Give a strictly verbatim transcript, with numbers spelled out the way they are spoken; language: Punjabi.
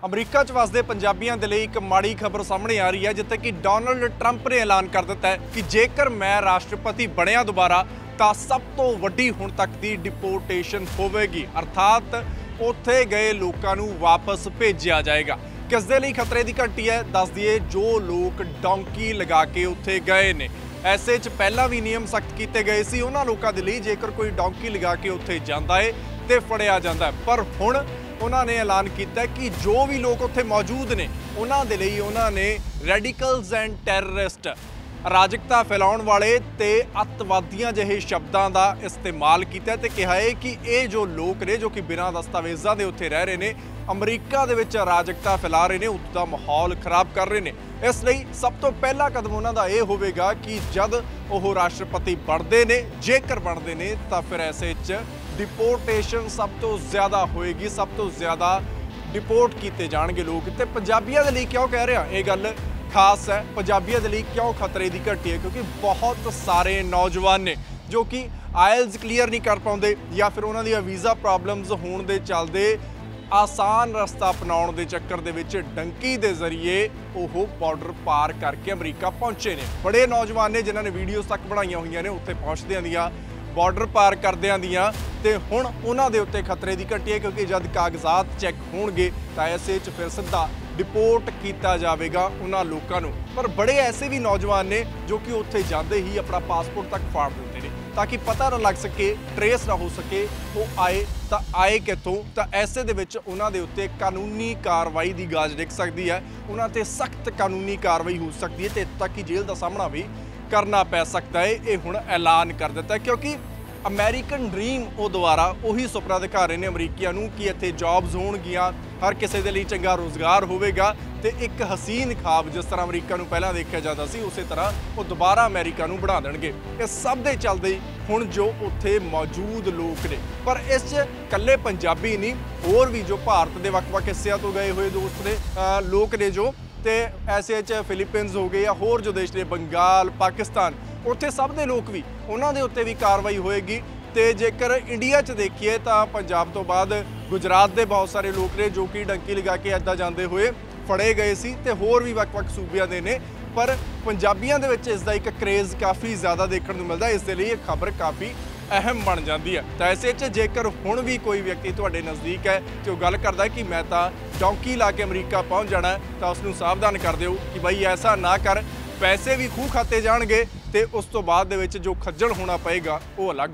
ਅਮਰੀਕਾ 'ਚ ਵਸਦੇ ਪੰਜਾਬੀਆਂ ਦੇ ਲਈ ਇੱਕ ਮਾੜੀ ਖਬਰ ਸਾਹਮਣੇ ਆ ਰਹੀ ਹੈ, ਜਿੱਥੇ ਕਿ ਡੋਨਲਡ ਟਰੰਪ ਨੇ ਐਲਾਨ ਕਰ ਦਿੱਤਾ ਹੈ ਕਿ ਜੇਕਰ ਮੈਂ ਰਾਸ਼ਟਰਪਤੀ ਬਣਿਆ ਦੁਬਾਰਾ ਤਾਂ ਸਭ ਤੋਂ ਵੱਡੀ ਹੁਣ ਤੱਕ ਦੀ ਡਿਪੋਰਟੇਸ਼ਨ ਹੋਵੇਗੀ, ਅਰਥਾਤ ਉੱਥੇ ਗਏ ਲੋਕਾਂ ਨੂੰ ਵਾਪਸ ਭੇਜਿਆ ਜਾਏਗਾ। ਕਿਸ ਦੇ ਲਈ ਖਤਰੇ ਦੀ ਘੰਟੀ ਹੈ? ਦੱਸ ਦਈਏ, ਜੋ ਲੋਕ ਡੌਂਕੀ ਲਗਾ ਕੇ ਉੱਥੇ ਗਏ ਨੇ। ਐਸੇ 'ਚ ਪਹਿਲਾਂ ਵੀ ਨਿਯਮ ਸਖਤ ਕੀਤੇ ਗਏ ਸੀ ਉਹਨਾਂ ਲੋਕਾਂ ਦੇ ਲਈ, ਜੇਕਰ ਕੋਈ ਡੌਂਕੀ ਲਗਾ ਕੇ ਉੱਥੇ ਜਾਂਦਾ ਹੈ ਤੇ ਫੜਿਆ ਜਾਂਦਾ ਹੈ। ਪਰ ਹੁਣ ਉਹਨਾਂ ਨੇ ਐਲਾਨ ਕੀਤਾ ਕਿ ਜੋ ਵੀ ਲੋਕ ਉੱਥੇ ਮੌਜੂਦ ਨੇ ਉਹਨਾਂ ਦੇ ਲਈ ਉਹਨਾਂ ਨੇ ਰੈਡੀਕਲਸ ਐਂਡ ਟੈਰਰਿਸਟ, ਅਰਾਜਕਤਾ ਫੈਲਾਉਣ ਵਾਲੇ ਤੇ ਅੱਤਵਾਦੀਆਂ ਜਿਹੇ ਸ਼ਬਦਾਂ ਦਾ ਇਸਤੇਮਾਲ ਕੀਤਾ ਤੇ ਕਿਹਾ ਹੈ ਕਿ ਇਹ ਜੋ ਲੋਕ ਨੇ ਜੋ ਕਿ ਬਿਨਾਂ ਦਸਤਾਵੇਜ਼ਾਂ ਦੇ ਉੱਥੇ ਰਹਿ ਰਹੇ ਨੇ, ਅਮਰੀਕਾ ਦੇ ਵਿੱਚ ਅਰਾਜਕਤਾ ਫੈਲਾ ਰਹੇ ਨੇ, ਉੱਥੋਂ ਦਾ ਮਾਹੌਲ ਖਰਾਬ ਕਰ ਰਹੇ ਨੇ। ਇਸ ਲਈ ਸਭ ਤੋਂ ਪਹਿਲਾ ਕਦਮ ਉਹਨਾਂ ਦਾ ਇਹ ਹੋਵੇਗਾ ਕਿ ਜਦ ਉਹ ਰਾਸ਼ਟਰਪਤੀ ਬਣਦੇ ਨੇ, ਜੇਕਰ ਬਣਦੇ ਨੇ, ਤਾਂ ਫਿਰ ਐਸੇ 'ਚ ਡਿਪੋਰਟੇਸ਼ਨ ਸਭ ਤੋਂ ਜ਼ਿਆਦਾ ਹੋਏਗੀ, ਸਭ ਤੋਂ ਜ਼ਿਆਦਾ ਡਿਪੋਰਟ ਕੀਤੇ ਜਾਣਗੇ ਲੋਕ। ਤੇ ਪੰਜਾਬੀਆਂ ਦੇ ਲਈ ਕਿਉਂ ਕਹਿ ਰਿਹਾ ਇਹ ਗੱਲ ਖਾਸ ਹੈ, ਪੰਜਾਬੀਆਂ ਦੇ ਲਈ ਕਿਉਂ ਖਤਰੇ ਦੀ ਘੰਟੀ ਹੈ? ਕਿਉਂਕਿ ਬਹੁਤ ਸਾਰੇ ਨੌਜਵਾਨ ਨੇ ਜੋ ਕਿ ਆਇਲਸ ਕਲੀਅਰ ਨਹੀਂ ਕਰ ਪਾਉਂਦੇ ਜਾਂ ਫਿਰ ਉਹਨਾਂ ਦੀਆਂ ਵੀਜ਼ਾ ਪ੍ਰੋਬਲਮਸ ਹੋਣ ਦੇ ਚੱਲਦੇ ਆਸਾਨ ਰਸਤਾ ਅਪਣਾਉਣ ਦੇ ਚੱਕਰ ਦੇ ਵਿੱਚ ਡੰਕੀ ਦੇ ਜ਼ਰੀਏ ਉਹ ਬਾਰਡਰ ਪਾਰ ਕਰਕੇ ਅਮਰੀਕਾ ਪਹੁੰਚੇ ਨੇ। ਬੜੇ ਨੌਜਵਾਨ ਨੇ ਜਿਨ੍ਹਾਂ ਨੇ ਵੀਡੀਓਜ਼ ਤੱਕ ਬਣਾਈਆਂ ਹੋਈਆਂ ਨੇ ਉੱਥੇ ਪਹੁੰਚਦਿਆਂ ਦੀਆਂ, ਬਾਰਡਰ ਪਾਰ ਕਰਦਿਆਂ ਦੀਆਂ, ਤੇ ਹੁਣ ਉਹਨਾਂ ਦੇ ਉੱਤੇ ਖਤਰੇ ਦੀ ਘੰਟੀ ਹੈ ਕਿਉਂਕਿ ਜਦ ਕਾਗਜ਼ਾਤ ਚੈੱਕ ਹੋਣਗੇ ਤਾਂ ਐਸੇ 'ਚ ਫਿਰ ਸਿੱਧਾ ਡਿਪੋਰਟ ਕੀਤਾ ਜਾਵੇਗਾ ਉਹਨਾਂ ਲੋਕਾਂ ਨੂੰ। ਪਰ ਬੜੇ ਐਸੇ ਵੀ ਨੌਜਵਾਨ ਨੇ ਜੋ ਕਿ ਉੱਥੇ ਜਾਂਦੇ ਹੀ ਆਪਣਾ ਪਾਸਪੋਰਟ ਤੱਕ ਫਾੜ ਦਿੰਦੇ ਨੇ ਤਾਂ ਕਿ ਪਤਾ ਨਾ ਲੱਗ ਸਕੇ, ਟਰੇਸ ਨਾ ਹੋ ਸਕੇ ਉਹ ਆਏ ਤਾਂ ਆਏ ਕਿੱਥੋਂ। ਤਾਂ ਐਸੇ ਦੇ ਵਿੱਚ ਉਹਨਾਂ ਦੇ ਉੱਤੇ ਕਾਨੂੰਨੀ ਕਾਰਵਾਈ ਦੀ ਗਾਜ ਡਿੱਗ ਸਕਦੀ ਹੈ, ਉਹਨਾਂ ਤੇ ਸਖਤ ਕਾਨੂੰਨੀ ਕਾਰਵਾਈ ਹੋ ਸਕਦੀ ਹੈ ਤੇ ਇੱਥੋਂ ਤੱਕ ਕਿ ਜੇਲ੍ਹ ਦਾ ਸਾਹਮਣਾ ਵੀ ਕਰਨਾ ਪੈ ਸਕਦਾ ਹੈ। ਇਹ ਹੁਣ ਐਲਾਨ ਕਰ ਦਿੱਤਾ ਕਿਉਂਕਿ ਅਮਰੀਕਨ ਡ੍ਰੀਮ ਉਹ ਦੁਆਰਾ ਉਹੀ ਸੁਪਨਾ ਦਿਖਾ ਰਹੇ ਨੇ ਅਮਰੀਕੀਆਂ ਨੂੰ ਕਿ ਇੱਥੇ ਜੌਬਸ ਹੋਣਗੀਆਂ, ਹਰ ਕਿਸੇ ਦੇ ਲਈ ਚੰਗਾ ਰੋਜ਼ਗਾਰ ਹੋਵੇਗਾ ਤੇ ਇੱਕ ਹਸੀਨ ਖਾਬ ਜਿਸ ਤਰ੍ਹਾਂ ਅਮਰੀਕਾ ਨੂੰ ਪਹਿਲਾਂ ਦੇਖਿਆ ਜਾਂਦਾ ਸੀ ਉਸੇ ਤਰ੍ਹਾਂ ਉਹ ਦੁਬਾਰਾ ਅਮਰੀਕਾ ਨੂੰ ਬਣਾ ਦੇਣਗੇ। ਇਹ ਸਭ ਦੇ ਚੱਲਦੇ ਹੁਣ ਜੋ ਉੱਥੇ ਮੌਜੂਦ ਲੋਕ ਨੇ, ਪਰ ਇਸ 'ਚ ਇਕੱਲੇ ਪੰਜਾਬੀ ਨਹੀਂ, ਹੋਰ ਵੀ ਜੋ ਭਾਰਤ ਦੇ ਵੱਖ-ਵੱਖ ਹਿੱਸਿਆਂ ਤੋਂ ਗਏ ਹੋਏ ਦੋਸਤ ਨੇ, ਲੋਕ ਨੇ ਜੋ, ਤੇ ਐਸੇ 'ਚ ਫਿਲੀਪੀਨਸ ਹੋ ਗਏ ਜਾਂ ਹੋਰ ਜੋ ਦੇਸ਼ ਨੇ, ਬੰਗਾਲ, ਪਾਕਿਸਤਾਨ, ਉੱਥੇ ਸਭ ਦੇ ਲੋਕ ਵੀ, ਉਹਨਾਂ ਦੇ ਉੱਤੇ ਵੀ ਕਾਰਵਾਈ ਹੋਏਗੀ। ਤੇ ਜੇਕਰ ਇੰਡੀਆ 'ਚ ਦੇਖੀਏ ਤਾਂ ਪੰਜਾਬ ਤੋਂ ਬਾਅਦ ਗੁਜਰਾਤ ਦੇ ਬਹੁਤ ਸਾਰੇ ਲੋਕ ਨੇ ਜੋ ਕਿ ਡੰਕੀ ਲਗਾ ਕੇ ਇੱਦਾਂ ਜਾਂਦੇ ਹੋਏ ਫੜੇ ਗਏ ਸੀ ਤੇ ਹੋਰ ਵੀ ਵੱਖ-ਵੱਖ ਸੂਬਿਆਂ ਦੇ ਨੇ, ਪਰ ਪੰਜਾਬੀਆਂ ਦੇ ਵਿੱਚ ਇਸ ਦਾ ਇੱਕ ਕਰੇਜ਼ ਕਾਫੀ ਜ਼ਿਆਦਾ ਦੇਖਣ ਨੂੰ ਮਿਲਦਾ। ਇਸ ਦੇ ਲਈ ਇਹ ਖਬਰ ਕਾਫੀ ਅਹਿਮ ਬਣ ਜਾਂਦੀ ਹੈ। ਤਾਂ ਐਸੇ 'ਚ ਜੇਕਰ ਹੁਣ ਵੀ ਕੋਈ ਵਿਅਕਤੀ ਤੁਹਾਡੇ ਨਜ਼ਦੀਕ ਹੈ ਤੇ ਉਹ ਗੱਲ ਕਰਦਾ ਹੈ ਕਿ ਮੈਂ ਤਾਂ ਡੌਂਕੀ ਲਾ ਕੇ ਅਮਰੀਕਾ ਪਹੁੰਚ ਜਾਣਾ, ਤਾਂ ਉਸਨੂੰ ਸਾਵਧਾਨ ਕਰ ਦਿਓ ਕਿ ਬਾਈ ਐਸਾ ਨਾ ਕਰ, ਪੈਸੇ ਵੀ ਖੂਹ ਖਾਤੇ ਜਾਣਗੇ ਤੇ ਉਸ ਤੋਂ ਬਾਅਦ ਦੇ ਵਿੱਚ ਜੋ ਖੱਜਲ ਹੋਣਾ ਪਏਗਾ ਉਹ ਅਲੱਗ।